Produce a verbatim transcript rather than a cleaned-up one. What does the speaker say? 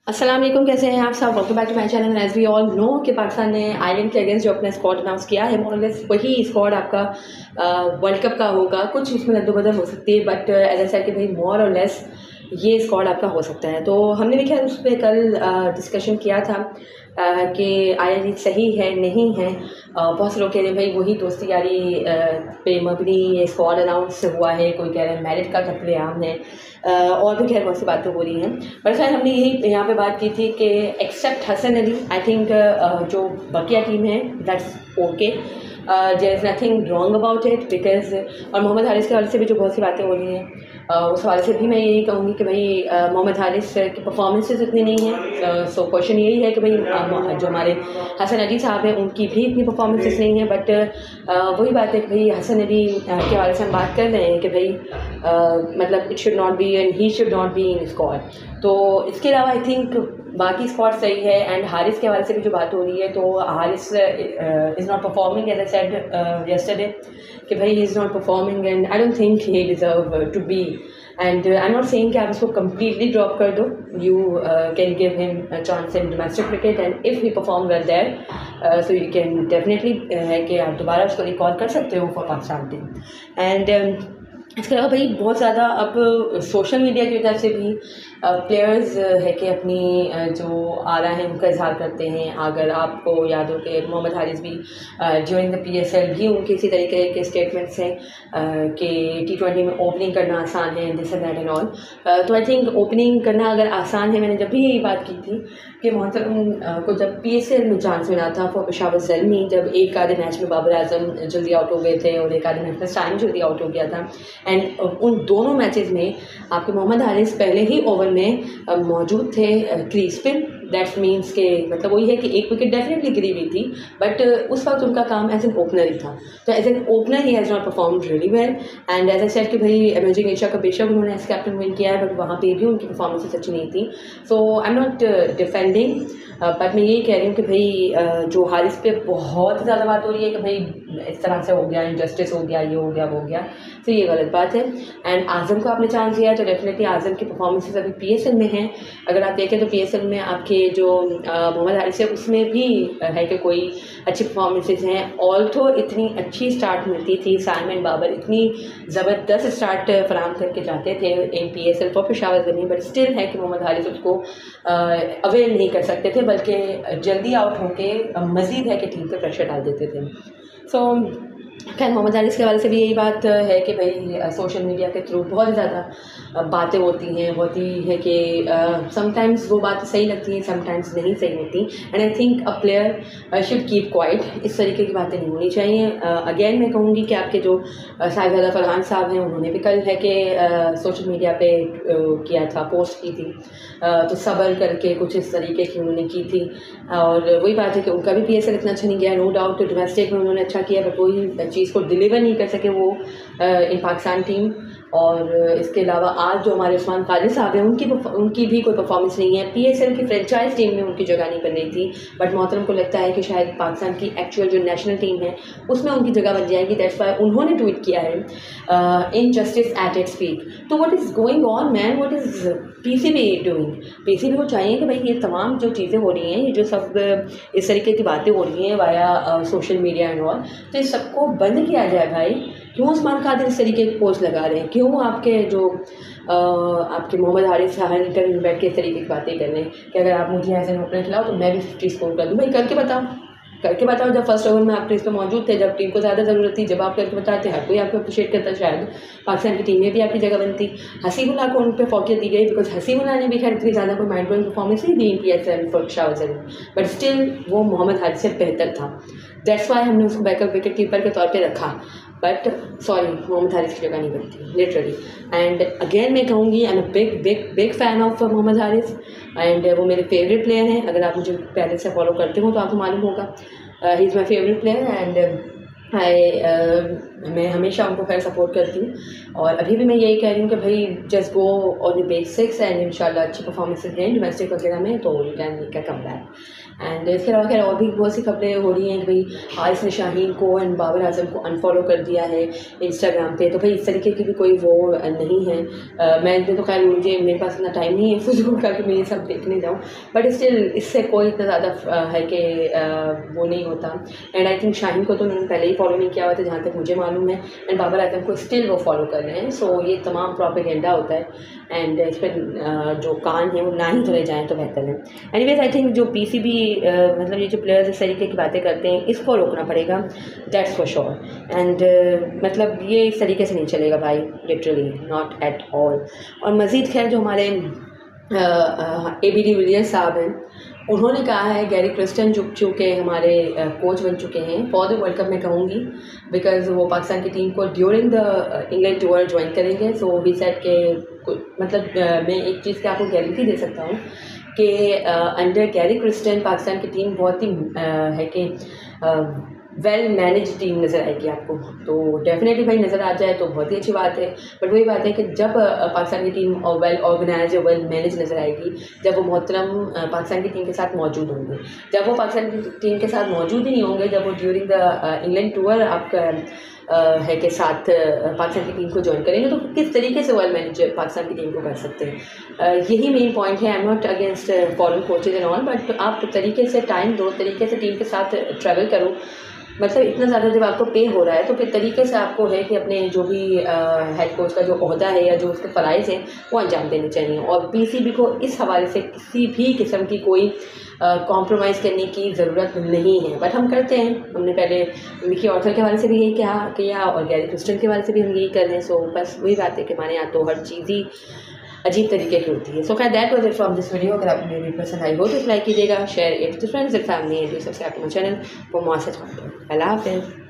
अस्सलाम वालेकुम, कैसे हैं आप सब। Welcome back to my channel. As we all know कि पाकिस्तान ने आयरलैंड के अगेंस्ट जो अपना स्क्वाड अनाउंस किया है, मोरलेस वही स्क्वाड आपका वर्ल्ड कप का होगा। कुछ इसमें रद्दबदल हो सकती है, बट एज आई सेड कि भाई मोर और लेस ये स्क्वाड आपका हो सकता है। तो हमने भी खैर उस पर कल डिस्कशन किया था कि आयरलैंड सही है नहीं है। बहुत से लोग कह रहे हैं भाई वही दोस्ती यारी पे मबनी ये स्क्वाड अनाउंस हुआ है, कोई कह रहा है मेरिट का कत्लेआम है, और भी खैर बहुत सी बातें हो रही हैं। पर खैर हमने यही यहाँ पे बात की थी कि except Hasan Ali, I think जो बकिया टीम है that's okay, there is nothing wrong about it because. और मोहम्मद हारिस के हवाले से भी जो बहुत सी बातें हो रही हैं, uh, उस हवाले से भी मैं यही कहूँगी कि भाई uh, मोहम्मद हारिस की परफॉर्मेंसेस इतनी नहीं हैं। सो क्वेश्चन यही है कि भाई uh, जो हमारे हसन अली साहब हैं उनकी भी इतनी परफॉर्मेंसेस नहीं है। बट uh, वही बात है कि भाई हसन अली uh, के हवाले से हम बात कर रहे हैं कि भाई uh, मतलब it should not be and he should not be in squad. तो इसके अलावा आई थिंक बाकी स्क्वाड सही है। एंड हारिस के हवाले से भी जो बात हो रही है, तो Haris is not performing as I said yesterday कि भाई he is not performing and I don't think he deserve to be. And I am not saying कि आप इसको कम्प्लीटली ड्रॉप कर दो। You can give him a chance in domestic cricket and if he perform well there so you can definitely है कि आप दोबारा उसको रिकॉल कर सकते हो फॉर पाकिस्तान टीम। एंड इसके अलावा भाई बहुत ज़्यादा अब सोशल मीडिया की वजह से भी प्लेयर्स है कि अपनी जो आ रहा है उनका इजहार करते हैं। अगर आपको याद हो कि मोहम्मद हारिस भी during the P S L भी उनके इसी तरीके के स्टेटमेंट्स हैं कि टी ट्वेंटी में ओपनिंग करना आसान है, this and that and all. तो आई थिंक ओपनिंग करना अगर आसान है, मैंने जब भी यही बात की थी कि मोहतरम को जब पी एस एल में चांस मिला था फॉर पेशावर ज़ल्मी, जब एक आधे मैच में बाबर आजम जल्दी आउट हो गए थे और एक आधे मैच में साइम जल्दी आउट हो गया था, एंड उन दोनों मैचेस में आपके मोहम्मद हारिस पहले ही ओवर में मौजूद थे क्रीज पे। दैट मीन्स के मतलब वही है कि एक विकेट डेफिनेटली गिरी हुई थी, बट उस वक्त उनका काम एज एन ओपनर ही था। तो as an opener he has not perform really well. And as I said कि भाई इमर्जिंग एशिया का बेशक उन्होंने एज कैप्टन विन किया है, बट वहाँ पे भी उनकी परफॉर्मेंसेस अच्छी नहीं थी। So I am not defending, but मैं यही कह रही हूँ कि भाई uh, जो हारिस पे बहुत ज़्यादा बात हो रही है कि भाई इस तरह से हो गया, इनजस्टिस हो गया, ये हो गया, वो हो गया, तो ये गलत बात है। एंड आज़म को आपने चांस दिया तो डेफिनेटली आज़म की परफॉर्मेंसेस अभी पी एस एल में हैं। अगर आप देखें तो पी एस एल में आपके जो मोहम्मद हारिस है उसमें भी है कि कोई अच्छी परफॉर्मेंसेस हैं। ऑल्थो इतनी अच्छी स्टार्ट मिलती थी, साइमन बाबर इतनी ज़बरदस्त स्टार्ट फराम करके जाते थे in P S L for Peshawar Zalmi, but still है कि मोहम्मद हारिस उसको अवेल नहीं कर सकते थे, बल्कि जल्दी आउट होके मज़ीद है कि टीम पर प्रेशर डाल देते थे। सो so, खैर मोहम्मद हारिस के हवाले से भी यही बात है कि भाई सोशल मीडिया के थ्रू बहुत ज़्यादा बातें होती हैं, होती है कि समटाइम्स वो बातें सही लगती हैं, समटाइम्स नहीं सही होती। And I think a player should keep quiet, इस तरीके की बातें नहीं होनी चाहिए। अगेन uh, मैं कहूँगी कि आपके जो साहिबजादा फरहान साहब हैं उन्होंने भी कल है कि सोशल मीडिया पे uh, किया था, पोस्ट की थी, uh, तो सब्र करके कुछ इस तरीके की उन्होंने की थी। और वही बात है कि उनका भी पी एस एल इतना अच्छा नहीं गया, नो डाउट डोमेस्टिक में उन्होंने अच्छा किया, बट वही चीज़ को डिलीवर नहीं कर सके वो इन पाकिस्तान टीम। और इसके अलावा आज जो हमारे उस्मान खालिद साहब हैं उनकी उनकी भी कोई परफॉर्मेंस नहीं है। पीएसएल की फ्रेंचाइज टीम में उनकी जगह नहीं बन रही थी, बट मोहतरम को लगता है कि शायद पाकिस्तान की एक्चुअल जो नेशनल टीम है उसमें उनकी जगह बन जाएगी। दैट्स व्हाई उन्होंने ट्वीट किया है injustice at its peak. तो what is going on man, what is PCB doing? PCB को चाहिए कि भाई ये तमाम जो चीज़ें हो रही हैं, ये जो सब इस तरीके की बातें हो रही हैं via social media and all, तो इस सबको बंद किया जाए भाई। क्यों उस्मान खालिद इस तरीके की पोस्ट लगा रहे हैं? क्यों आपके जो आ, आपके मोहम्मद हारिस हर इंटरव्यू में बैठ के इस तरीके की बातें कर रहे हैं कि अगर आप मुझे एज एन ओपनर खिलाओ तो मैं भी फिफ्टी स्कोर कर दूँ? भाई करके बताओ, करके बताओ। जब फर्स्ट ओवर में आप क्रीज पे मौजूद थे, जब टीम को ज़्यादा ज़रूरत थी, जब आप करके बताते हर कोई आपको अप्रिशिएट करता, शायद पाकिस्तान की टीम में भी आपकी जगह बनती। हसीबुल्लाह को उन पर फोकियत दी गई बिकॉज हसीबुल्लाह ने भी खैर इतनी ज़्यादा कोई माइंड ब्लोइंग परफॉर्मेंस नहीं दी P S L for Peshawar Zalmi, but still वो मोहम्मद हारिस से बेहतर था। दैट्स वाई हमने उसको बैकअप विकेट कीपर के तौर पर रखा, बट सॉरी मोहम्मद हारिस की जगह नहीं बनती लिटरली। एंड अगेन मैं कहूँगी I am a big big big fan of Mohammad Haris, and वो मेरे फेवरेट प्लेयर हैं। अगर आप मुझे पहले से फॉलो करते हो तो आपको मालूम होगा, he is my favourite player. And I मैं हमेशा उनको खैर सपोर्ट करती हूँ और अभी भी मैं यही कह रही हूँ कि भाई just go on the basics and इंशाल्लाह अच्छी परफॉर्मेंसेस दें डोमेस्टिक वगैरह में तो you can make a comeback. And इसके अलावा खैर और भी बहुत सी खबरें हो रही हैं कि भाई हारिस ने शाहीन को एंड बाबर आजम को अनफॉलो कर दिया है इंस्टाग्राम पे, तो भाई इस तरीके की भी कोई वो नहीं है। uh, मैं तो खैर मुझे मेरे पास इतना टाइम नहीं है फजूल का कि मैं ये सब देखने जाऊँ, बट स्टिल इससे कोई इतना ज़्यादा है कि uh, वो नहीं होता। एंड आई थिंक शाहीन को तो उन्होंने पहले ही फॉलो नहीं किया हुआ था जहाँ तक मुझे मालूम है, एंड बाबर आजम को स्टिल वो फॉलो कर रहे हैं। सो so, ये तमाम प्रोपेगेंडा होता है एंड इस पर जो कान है वो ना ही धरे जाएँ तो बेहतर है। एनीवेज आई थिंक जो पी सी बी Uh, मतलब ये जो प्लेयर्स इस तरीके की बातें करते हैं इसको रोकना पड़ेगा, दैट्स फॉर श्योर। एंड मतलब ये इस तरीके से नहीं चलेगा भाई, लिटरली नॉट एट ऑल। और मज़ीद खैर जो हमारे ए बी डी विलियर्स साहब हैं उन्होंने कहा है गैरी क्रिस्टन जो चूँकि हमारे कोच बन चुके हैं फॉर द वर्ल्ड कप में कहूँगी, बिकॉज वो पाकिस्तान की टीम को during the England tour join करेंगे। सो ही सेड के मतलब uh, मैं एक चीज़ की आपको गारंटी दे सकता हूँ कि अंडर गैरी क्रिस्टन पाकिस्तान की टीम बहुत ही uh, है कि वेल मैनेज टीम नज़र आएगी आपको, तो डेफिनेटली भाई नज़र आ जाए तो बहुत ही अच्छी बात है। बट वही बात है कि जब पाकिस्तान की team well organise well manage नज़र आएगी जब वो मोहतरम पाकिस्तान की टीम के साथ मौजूद होंगे। जब वो पाकिस्तान की टीम के साथ मौजूद ही नहीं होंगे, जब वो ड्यूरिंग द इंग्लैंड टूर आपका Uh, है के साथ uh, पाकिस्तान की टीम को ज्वाइन करेंगे तो किस तरीके से वेल मैनेज पाकिस्तान की टीम को कर सकते हैं। uh, यही मेन पॉइंट है। I am not against foreign coaches and all, but आप तरीके से टाइम दो, तरीके से टीम के साथ ट्रैवल करो। मतलब इतना ज़्यादा जब आपको पे हो रहा है तो फिर तरीके से आपको है कि अपने जो भी हेड कोच का जो ओहदा है या जो उसके फ़राइज़ हैं वो अंजाम देने चाहिए। और पी सी बी को इस हवाले से किसी भी किस्म की कोई कॉम्प्रोमाइज़ करने की ज़रूरत नहीं है, बट हम करते हैं। हमने पहले मिकी ऑर्थर के हवाले से भी यही कहा किया और गैरी क्रिस्टन के हवाले से भी हम यही कर रहे हैं। सो बस वही बात है कि हमारे यहाँ तो हर चीज़ ही अजीब तरीके की होती है। सो खैर that was it from this video. अगर आपको मेरी पसंद आई हो तो लाइक कीजिएगा, share it to friends and family and do subscribe to my channel for more such content. अल्लाह हाफ़िज़।